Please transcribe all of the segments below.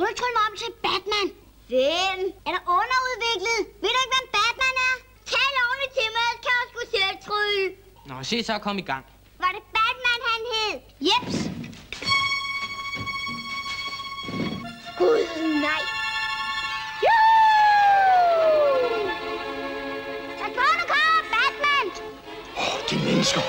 Kunne du trylle mig om til Batman? Hvem? Er der underudviklet? Ved du ikke, hvem Batman er? Tal ordentligt til mig, kan jeg sgu selv trylle. Nå, se så, kom i gang. Var det Batman, han hed? Jeps. Gud, nej. Pas på, nu kommer Batman. De mennesker.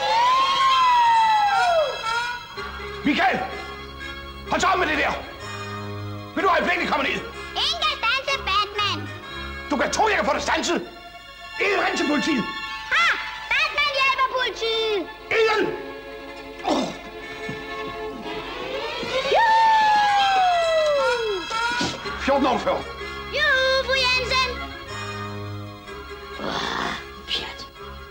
Michael! Hold så op med det der! Vil du øjeblikkeligt komme ned? Ingen kan stanse Batman. Du kan tro, jeg kan få dig stanset. Eden, ring til politiet. Ha! Batman hjælper politiet. Eden! 14 år før. Juhu, fru Jensen. Pjat.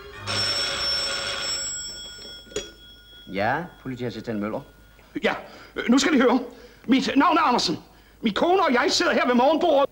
Ja, politiassistent Møller. Ja, nu skal I høre. Mit navn er Andersen. Min kone og jeg sidder her ved morgenbordet.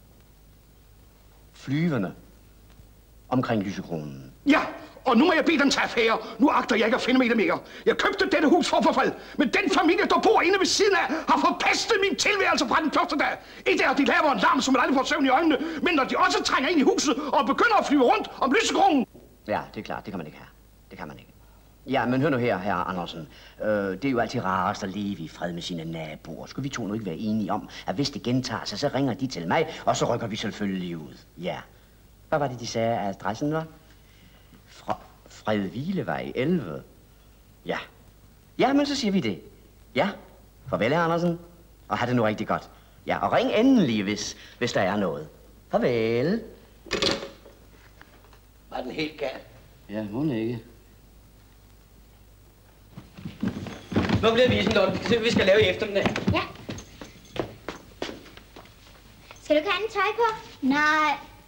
Flyvende. Omkring lysekronen. Ja, og nu må jeg bede dem tage affære. Nu agter jeg ikke at finde mig i det mere. Jeg købte dette hus for forfald, men den familie, der bor inde ved siden af, har forpestet min tilværelse fra den første dag. Et er, at de laver en larm, som man aldrig får søvn i øjnene, men når de også trænger ind i huset og begynder at flyve rundt om lysekronen. Ja, det er klart. Det kan man ikke have. Det kan man ikke. Ja, men hør nu her, herre Andersen. Det er jo altid rarest at leve i fred med sine naboer. Skulle vi to nu ikke være enige om, at hvis det gentager sig, så ringer de til mig, og så rykker vi selvfølgelig ud. Ja. Hvad var det, de sagde, at adressen var? Fredvilevej 11. Ja. Ja, men så siger vi det. Ja. Farvel, herre Andersen. Og have det nu rigtig godt. Ja, og ring endelig, hvis der er noget. Farvel. Var den helt gal? Ja, hun ikke. Nu bliver visen, Lotte. Det er vi skal lave i eftermiddag. Ja. Skal du ikke have en tøj på? Nej.